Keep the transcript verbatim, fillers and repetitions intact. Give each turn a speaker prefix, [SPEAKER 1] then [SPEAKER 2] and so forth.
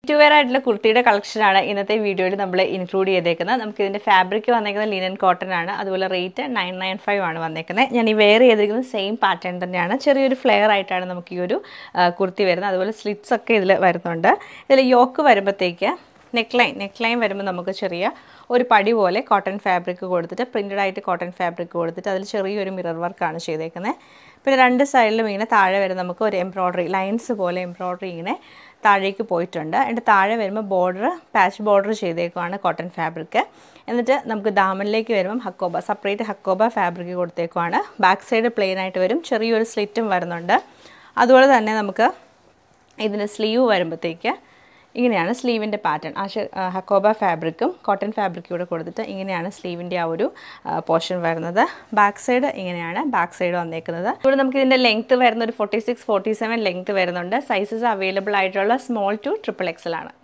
[SPEAKER 1] To wear ആയിട്ടുള്ള കുർത്തിയുടെ കളക്ഷനാണ് ഇന്നത്തെ വീഡിയോയിൽ നമ്മൾ ഇൻക്ലൂഡ് ചെയ്തേക്കുന്നത്. നമുക്ക് ഇതിൻ്റെ ഫാബ്രിക് വന്നേക്കുന്നത് ലിനൻ കോട്ടൺ ആണ്. അതുപോലെ റേറ്റ് നയൻ നയൻ ഫൈവ് ആണ് വന്നേക്കുന്നത്. ഞാൻ ഈ വെയർ ചെയ്തിരിക്കുന്നത് സെയിം പാറ്റേൺ തന്നെയാണ്. ചെറിയൊരു ഫ്ലെയർ ആയിട്ടാണ് നമുക്ക് ഈ ഒരു കുർത്തി വരുന്നത്. അതുപോലെ സ്ലിറ്റ്സ് ഒക്കെ ഇതിൽ വരുന്നുണ്ട്. ഇതിൽ യോക്ക് വരുമ്പോഴത്തേക്ക് നെക്ക് ലൈൻ നെക്ക് ലൈൻ വരുമ്പോൾ നമുക്ക് ചെറിയ ഒരു പടി പോലെ കോട്ടൺ ഫാബ്രിക് കൊടുത്തിട്ട് പ്രിൻറ്റഡ് ആയിട്ട് കോട്ടൺ ഫാബ്രിക് കൊടുത്തിട്ട് അതിൽ ചെറിയൊരു മിറർ വർക്കാണ് ചെയ്തേക്കുന്നത്. പിന്നെ രണ്ട് സൈഡിലും ഇങ്ങനെ താഴെ വരെ നമുക്ക് ഒരു എംബ്രോയ്ഡറി ലൈൻസ് പോലെ എംബ്രോയ്ഡറി ഇങ്ങനെ താഴേക്ക് പോയിട്ടുണ്ട്. അതിൻ്റെ താഴെ വരുമ്പോൾ ബോർഡർ പാച്ച് ബോർഡർ ചെയ്തേക്കുവാണ് കോട്ടൺ ഫാബ്രിക്. എന്നിട്ട് നമുക്ക് ദാമനിലേക്ക് വരുമ്പം ഹക്കോബ സെപ്പറേറ്റ് ഹക്കോബ ഫാബ്രിക് കൊടുത്തേക്കുവാണ്. ബാക്ക് സൈഡ് പ്ലെയിൻ ആയിട്ട് വരും, ചെറിയൊരു സ്ലിറ്റും വരുന്നുണ്ട്. അതുപോലെ തന്നെ നമുക്ക് ഇതിൻ്റെ സ്ലീവ് വരുമ്പോഴത്തേക്ക് ഇങ്ങനെയാണ് സ്ലീവിൻ്റെ പാറ്റേൺ. ആ ഹക്കോബ ഫാബ്രിക്കും കോട്ടൺ ഫാബ്രിക്കും കൂടെ കൊടുത്തിട്ട് ഇങ്ങനെയാണ് സ്ലീവിൻ്റെ ആ ഒരു പോർഷൻ വരുന്നത്. ബാക്ക് സൈഡ് ഇങ്ങനെയാണ് ബാക്ക് സൈഡ് വന്നേക്കുന്നത്. ഇവിടെ നമുക്ക് ഇതിൻ്റെ ലെങ്ത്ത് വരുന്ന ഒരു forty six forty seven length വരുന്നുണ്ട്. സൈസസ് അവൈലബിൾ ആയിട്ടുള്ള സ്മോൾ ടു ട്രിപ്പിൾ എക്സൽ ആണ്.